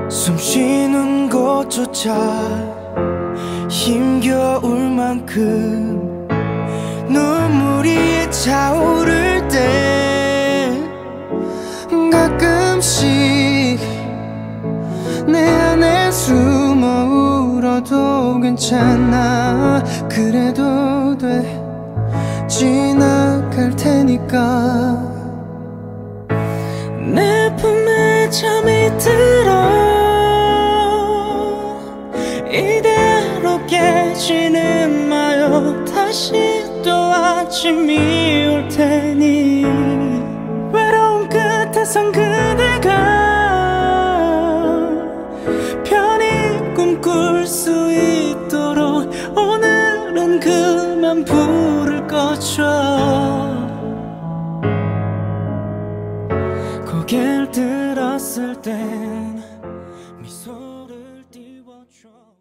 숨 쉬는 곳조차 힘겨울 만큼 눈물이 차오를 때 가끔씩 내 안에 숨어 울어도 괜찮아. 그래도 돼, 지나갈 테니까. 내 품에 잠이 들어 이대로 깨지는 마요. 다시 또 아침이 올 테니 외로운 끝에선 그대가 편히 꿈꿀 수 있도록 오늘은 그만 불을 꺼줘. 고개를 들었을 땐 미소를 띄워줘.